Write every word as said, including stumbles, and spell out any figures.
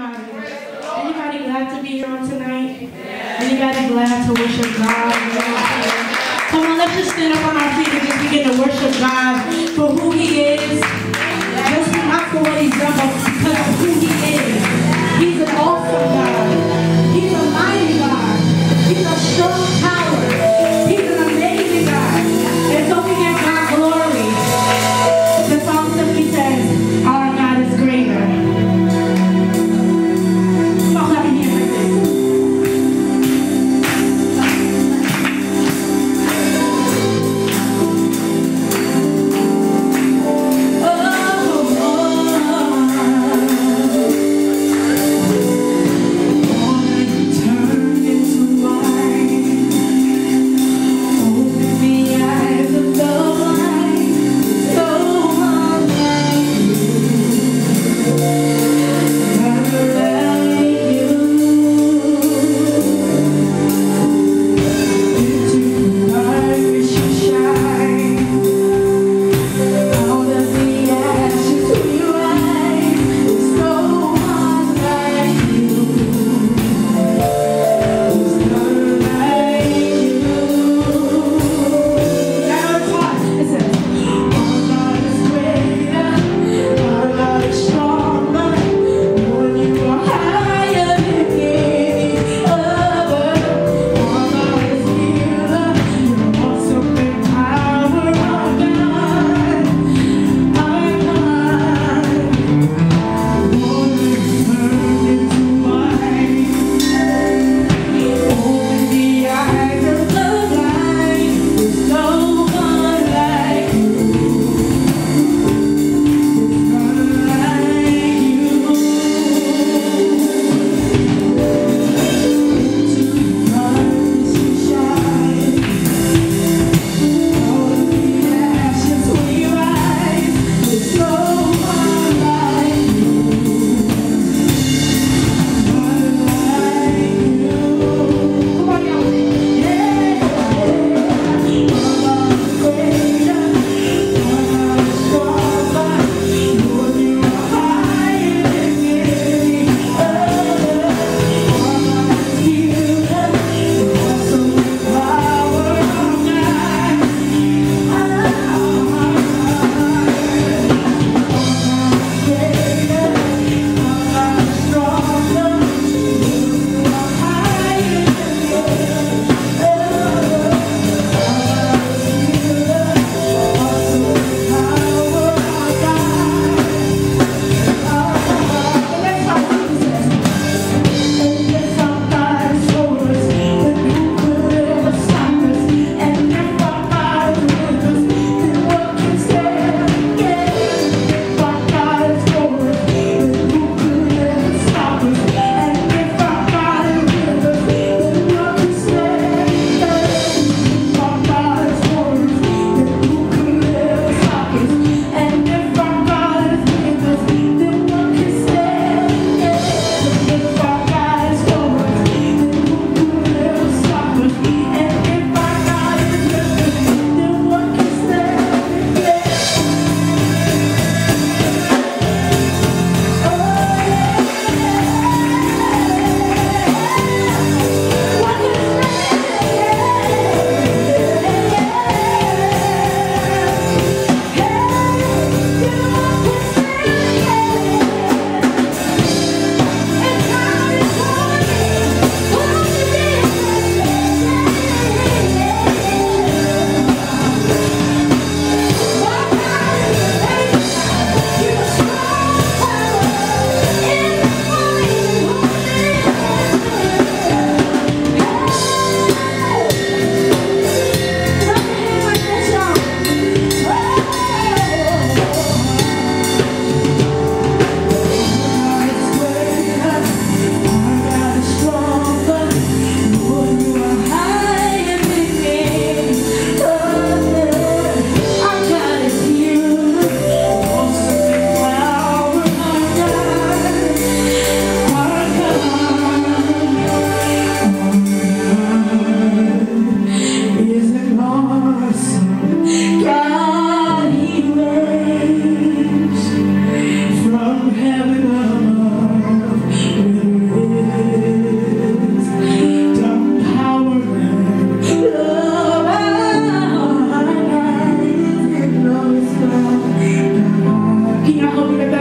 everybody. Anybody glad to be here on tonight? Anybody glad to worship God? Come on, let's just stand up on our feet and just begin to worship God for who He is. Just not for what He's done, but because of who He is. He's an awesome God. He's a mighty God. He's a strong tower. He's an amazing God. And so we give God glory. The song simply says, our God is greater. Come on, clap your hands like this. Oh, Can y'all help me with